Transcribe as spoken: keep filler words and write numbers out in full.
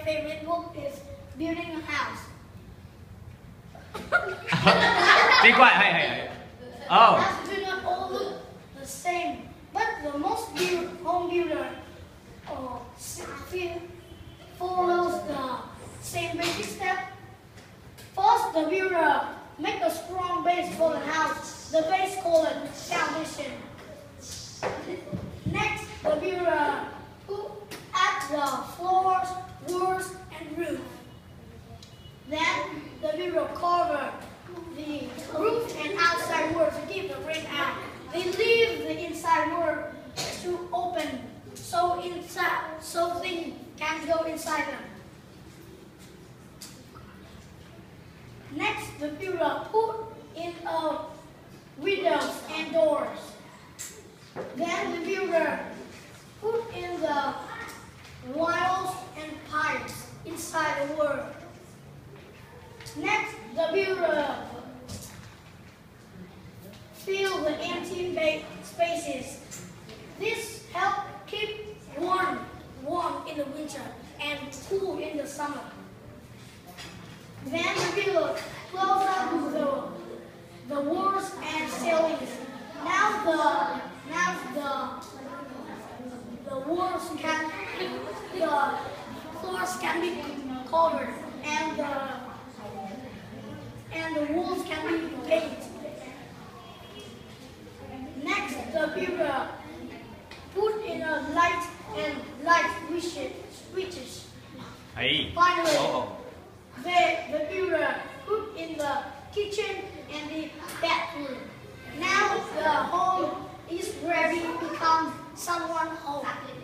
favorite book is Building a House. Be quiet. Hey, hey, hey. Oh. Houses do not all look the same, but the most build, home builder uh, follows the same basic step. First, the builder make a strong base for the house. The base called foundation. Next, the builder add the floors, walls, and roof. Then, the builder cover the roof and outside walls to keep the rain out. They leave the inside wall to open so inside so things can go inside them. Next, the builder put in uh, windows and doors. Then the builder put in the wires and pipes inside the wall. Next, the builder fill the empty spaces. This helps keep warm, warm in the winter and cool in the summer. Then the builder close up the, the walls and ceilings. Now the now the the walls can the floors can be covered and the and the walls can be painted. Next, the builder put in a light and light switches. Hey. Finally, Oh. the, the builder put in the kitchen and the bathroom. Now the home is ready to become someone's home.